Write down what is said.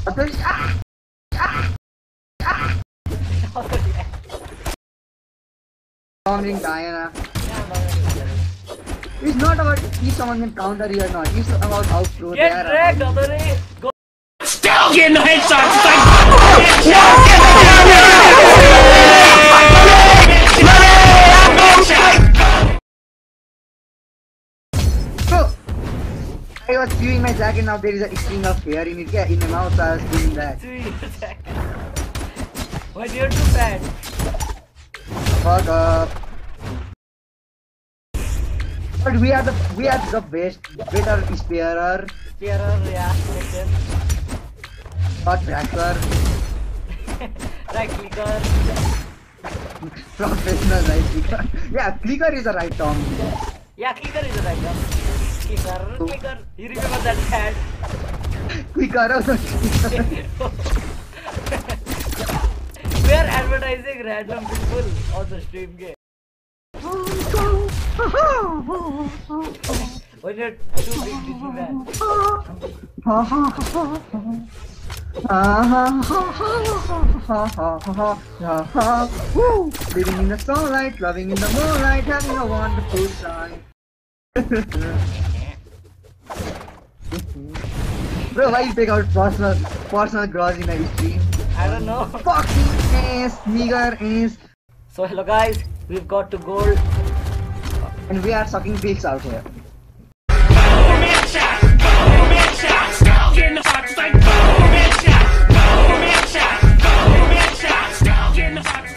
Bombing Diana. It's not about if someone can counter you or not. It's about how pro they are. Get wrecked, Adore! Go! Still getting the headshots! It's like... Bro! I was chewing my jacket, now there is a string of hair in it. Yeah, in my mouth, so I was doing that. Why you're too fat? Fuck up. But we are the best, better spearer. Spearer, yeah, makes sense. Not tracker. Right clicker. Professional right clicker. Yeah, clicker is the right term. Yeah, clicker is the right term. Clicker. You remember that ad? Clicker also. We are advertising random people on the stream game. When you're too big to do that. Living in the sunlight, loving in the moonlight, having a wonderful time. Bro, why you take out personal grudge in a stream? I don't know. Fucking ass, nigger ass. So hello guys, we've got to gold. And we are sucking pigs out here. Getting the